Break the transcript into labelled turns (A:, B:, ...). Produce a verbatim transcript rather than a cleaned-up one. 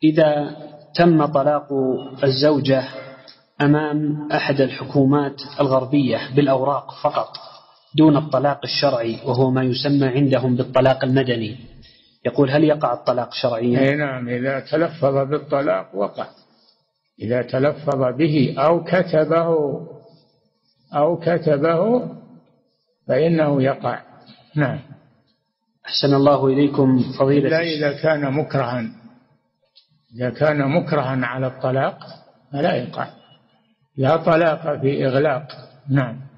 A: إذا تم طلاق الزوجة أمام أحد الحكومات الغربية بالأوراق فقط دون الطلاق الشرعي وهو ما يسمى عندهم بالطلاق المدني، يقول هل يقع الطلاق شرعيا؟
B: نعم، إذا تلفظ بالطلاق وقع، إذا تلفظ به أو كتبه أو كتبه فإنه يقع. نعم.
A: أحسن الله إليكم فضيلة.
B: لا إذا كان مكرها، إذا كان مكرها على الطلاق فلا يقع، لا طلاق في إغلاق. نعم.